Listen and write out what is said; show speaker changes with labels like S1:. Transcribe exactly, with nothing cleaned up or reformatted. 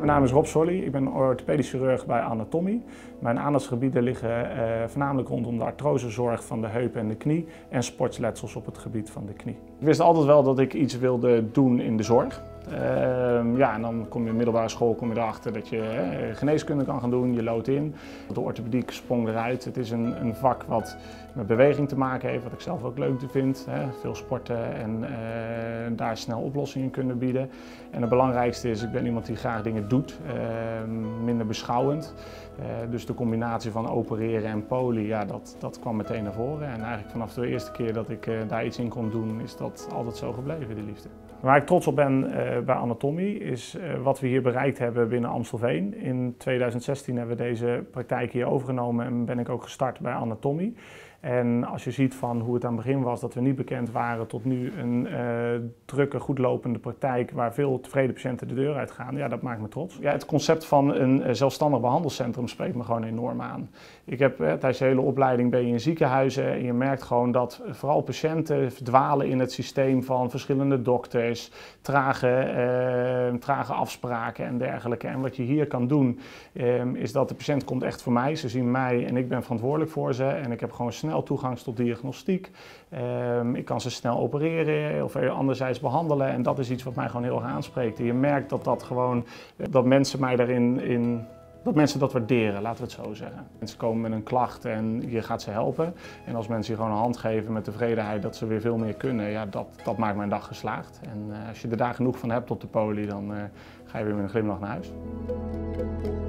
S1: Mijn naam is Rob Solly, ik ben orthopedisch chirurg bij Anatomie. Mijn aandachtsgebieden liggen uh, voornamelijk rondom de artrosezorg van de heup en de knie en sportsletsels op het gebied van de knie. Ik wist altijd wel dat ik iets wilde doen in de zorg. Uh, ja, en dan kom je in middelbare school kom je erachter dat je uh, geneeskunde kan gaan doen, je loodt in. De orthopediek sprong eruit. Het is een, een vak wat met beweging te maken heeft, wat ik zelf ook leuk vind. Hè. Veel sporten en uh, daar snel oplossingen kunnen bieden. En het belangrijkste is, ik ben iemand die graag dingen doet, uh, minder beschouwend. Uh, dus de combinatie van opereren en poli, ja, dat, dat kwam meteen naar voren. En eigenlijk vanaf de eerste keer dat ik uh, daar iets in kon doen, is dat altijd zo gebleven, die liefde. Waar ik trots op ben uh, bij Anatomie is uh, wat we hier bereikt hebben binnen Amstelveen. In tweeduizend zestien hebben we deze praktijk hier overgenomen en ben ik ook gestart bij Anatomie. En als je ziet van hoe het aan het begin was, dat we niet bekend waren, tot nu een uh, drukke, goed lopende praktijk waar veel tevreden patiënten de deur uitgaan, ja, dat maakt me trots. Ja, het concept van een uh, zelfstandig behandelcentrum spreekt me gewoon enorm aan. Ik heb uh, tijdens de hele opleiding ben je in ziekenhuizen en je merkt gewoon dat vooral patiënten verdwalen in het systeem van verschillende dokters, trage, uh, trage afspraken en dergelijke. En wat je hier kan doen, um, is dat de patiënt komt echt voor mij. Ze zien mij en ik ben verantwoordelijk voor ze en ik heb gewoon snel toegang tot diagnostiek. Um, ik kan ze snel opereren of anderzijds behandelen en dat is iets wat mij gewoon heel erg aanspreekt. En je merkt dat dat gewoon, dat mensen mij daarin, in, dat mensen dat waarderen, laten we het zo zeggen. Mensen komen met een klacht en je gaat ze helpen. En als mensen je gewoon een hand geven met tevredenheid dat ze weer veel meer kunnen, ja, dat, dat maakt mijn dag geslaagd. En uh, als je er daar genoeg van hebt op de poli, dan uh, ga je weer met een glimlach naar huis.